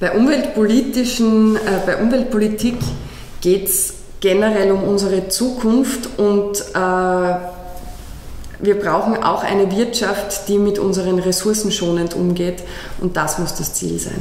Bei Umweltpolitik geht es generell um unsere Zukunft und wir brauchen auch eine Wirtschaft, die mit unseren Ressourcen schonend umgeht und das muss das Ziel sein.